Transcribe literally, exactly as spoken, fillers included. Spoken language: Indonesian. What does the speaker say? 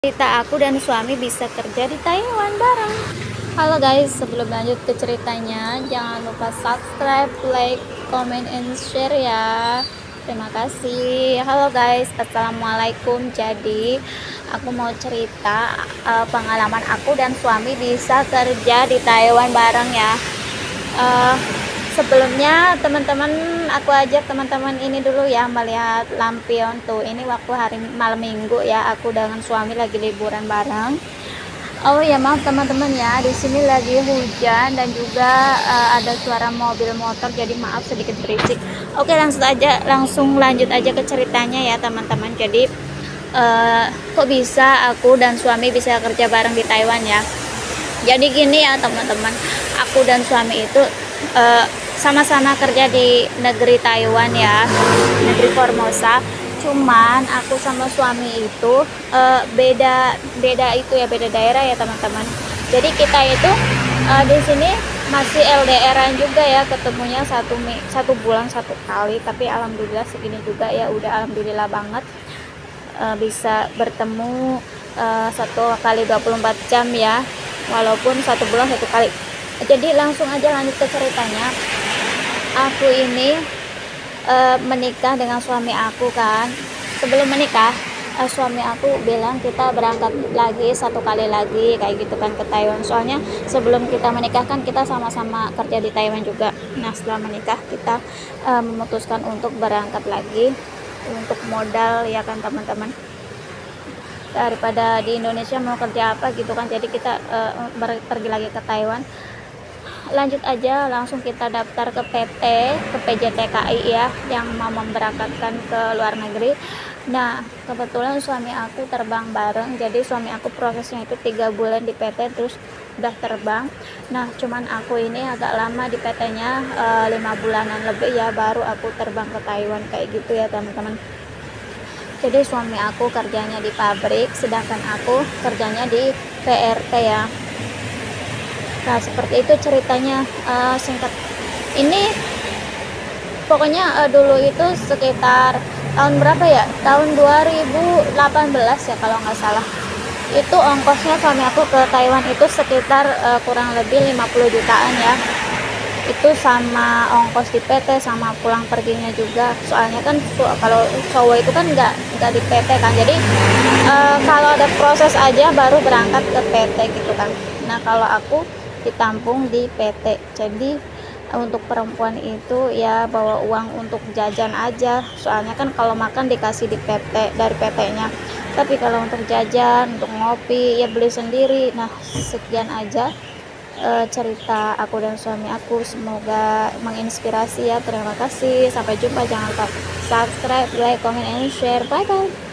Cerita aku dan suami bisa kerja di Taiwan bareng. Halo guys, sebelum lanjut ke ceritanya, jangan lupa subscribe, like, comment, and share ya. Terima kasih. Halo guys, assalamualaikum. Jadi aku mau cerita uh, pengalaman aku dan suami bisa kerja di Taiwan bareng ya. Uh, sebelumnya teman-teman, aku ajak teman-teman ini dulu ya melihat lampion tuh. Ini waktu hari malam minggu ya, aku dengan suami lagi liburan bareng. Oh ya, maaf teman-teman ya, di sini lagi hujan dan juga uh, ada suara mobil motor, jadi maaf sedikit berisik. Oke, langsung aja langsung lanjut aja ke ceritanya ya teman-teman. Jadi uh, kok bisa aku dan suami bisa kerja bareng di Taiwan ya. Jadi gini ya teman-teman, aku dan suami itu uh, sama-sama kerja di negeri Taiwan ya, negeri Formosa. Cuman aku sama suami itu uh, beda beda itu ya, beda daerah ya teman-teman. Jadi kita itu uh, di sini masih L D R-an juga ya, ketemunya satu satu bulan satu kali. Tapi alhamdulillah segini juga ya, udah alhamdulillah banget uh, bisa bertemu uh, satu kali dua puluh empat jam ya, walaupun satu bulan satu kali. Jadi langsung aja lanjut ke ceritanya. Aku ini uh, menikah dengan suami aku kan. Sebelum menikah uh, suami aku bilang kita berangkat lagi satu kali lagi kayak gitu kan ke Taiwan. Soalnya sebelum kita menikah kan kita sama-sama kerja di Taiwan juga. Nah setelah menikah kita uh, memutuskan untuk berangkat lagi untuk modal ya kan teman-teman, daripada di Indonesia mau kerja apa gitu kan. Jadi kita uh, pergi lagi ke Taiwan. Lanjut aja, langsung kita daftar ke P T, ke P J T K I ya, yang mau memberangkatkan ke luar negeri. Nah kebetulan suami aku terbang bareng, jadi suami aku prosesnya itu tiga bulan di P T terus udah terbang. Nah cuman aku ini agak lama di P T-nya, uh, lima bulanan lebih ya, baru aku terbang ke Taiwan kayak gitu ya teman-teman. Jadi suami aku kerjanya di pabrik, sedangkan aku kerjanya di P R T ya. Nah seperti itu ceritanya, uh, singkat. Ini pokoknya uh, dulu itu sekitar tahun berapa ya, tahun dua ribu delapan belas ya kalau nggak salah. Itu ongkosnya suami aku ke Taiwan itu sekitar uh, kurang lebih lima puluh jutaan ya. Itu sama ongkos di P T sama pulang perginya juga. Soalnya kan kalau cowok itu kan nggak nggak di P T kan, jadi uh, kalau ada proses aja baru berangkat ke P T gitu kan. Nah kalau aku ditampung di P T, jadi untuk perempuan itu ya bawa uang untuk jajan aja. Soalnya kan kalau makan dikasih di P T dari P T-nya, tapi kalau untuk jajan, untuk ngopi ya beli sendiri. Nah sekian aja uh, cerita aku dan suami aku, semoga menginspirasi ya. Terima kasih, sampai jumpa. Jangan lupa subscribe, like, comment, and share. Bye bye.